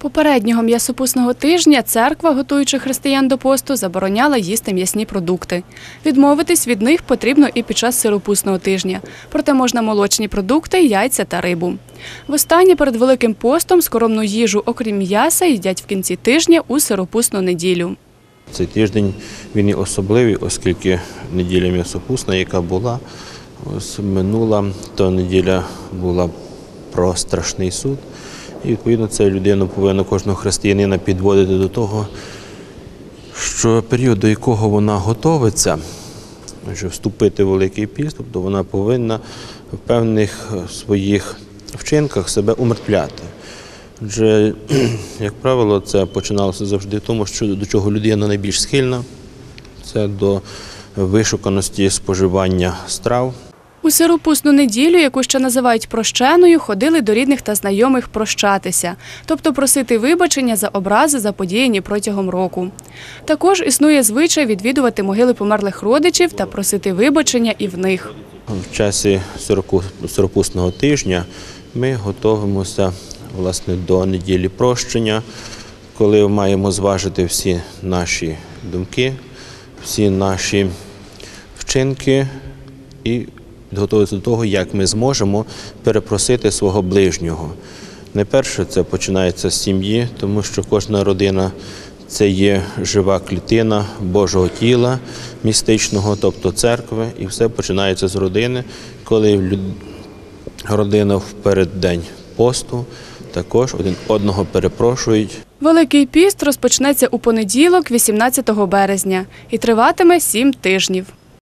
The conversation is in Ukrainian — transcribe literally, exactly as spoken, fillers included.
Попереднього м'ясопусного тижня церква, готуючи християн до посту, забороняла їсти м'ясні продукти. Відмовитись від них потрібно і під час сиропусного тижня. Проте можна молочні продукти, яйця та рибу. Востаннє перед Великим постом скоромну їжу, окрім м'яса, їдять в кінці тижня у сиропусну неділю. Цей тиждень він і особливий, оскільки неділя м'ясопусна, яка була, ось минула, то неділя була про страшний суд. І, відповідно, це людину повинна кожного християнина підводити до того, що період, до якого вона готовиться, щоб вступити в Великий піст, тобто вона повинна в певних своїх вчинках себе умертвляти. Адже, як правило, це починалося завжди в тому, що до чого людина найбільш схильна – це до вишуканості споживання страв. У сиропусну неділю, яку ще називають прощеною, ходили до рідних та знайомих прощатися, тобто просити вибачення за образи, заподіяні протягом року. Також існує звичай відвідувати могили померлих родичів та просити вибачення і в них. В часі сиропусного тижня ми готуємося, власне, до неділі прощення, коли маємо зважити всі наші думки, всі наші вчинки і підготуватися до того, як ми зможемо перепросити свого ближнього. Найперше це починається з сім'ї, тому що кожна родина – це є жива клітина Божого тіла, містичного, тобто церкви, і все починається з родини, коли родина в переддень посту також один одного перепрошують. Великий піст розпочнеться у понеділок, вісімнадцятого березня, і триватиме сім тижнів.